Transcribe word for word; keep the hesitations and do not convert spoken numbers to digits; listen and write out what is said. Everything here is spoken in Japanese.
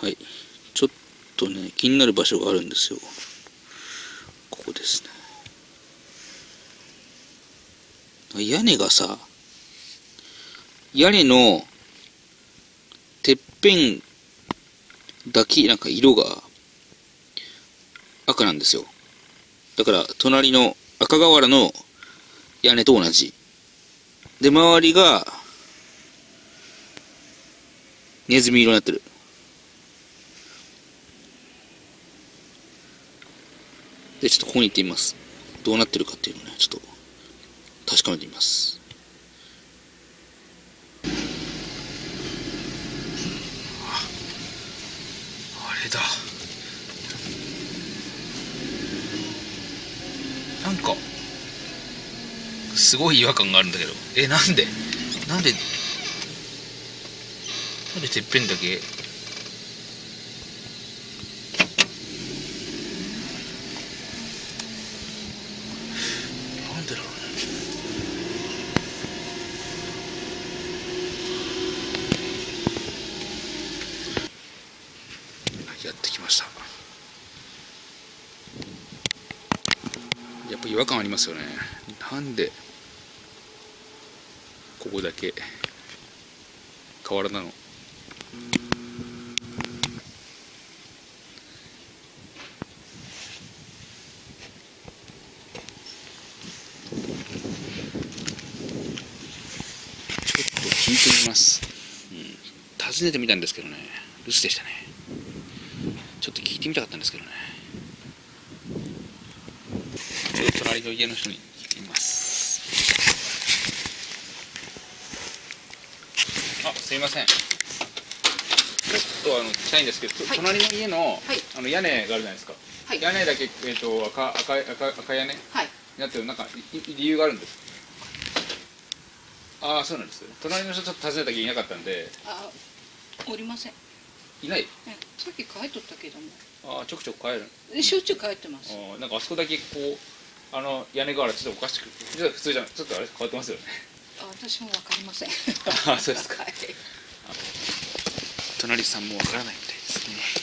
はい、ちょっとね気になる場所があるんですよ。ここですね。屋根がさ、屋根のてっぺんだけなんか色が赤なんですよ。だから隣の赤瓦の屋根と同じで、周りがネズミ色になってる。でちょっとここに行ってみます。どうなってるかっていうのをね、ちょっと確かめてみます。あ、あれだ。なんかすごい違和感があるんだけど、え、なんでなんでなんでてっぺんだけなんでだろうね。やってきました。やっぱ違和感ありますよね。なんでここだけ瓦なの。聞いてみます、うん、訪ねてみたんですけどね、留守でしたね。ちょっと聞いてみたかったんですけどね。ちょっと隣の家の人に聞いてみます。あ、すいません、ちょっとあの近いんですけど、はい、隣の家の、はい、あの屋根があるじゃないですか、はい、屋根だけ、えー、と 赤, 赤, 赤, 赤屋根、はい、になってる、なんか理由があるんですか？ああ、そうなんです。隣の人ちょっと訪ねた時いなかったんで。 あ、おりません。 いない。 さっき帰っとったけども。 ああ、ちょくちょく帰る。 しょっちゅう帰ってます。 ああ、なんかあそこだけこうあの屋根瓦ちょっとおかしく、実は普通じゃない、ちょっとあれ変わってますよね。 あ、私もわかりません。 ああ、そうですか。 はい、 隣さんもわからないみたいですね。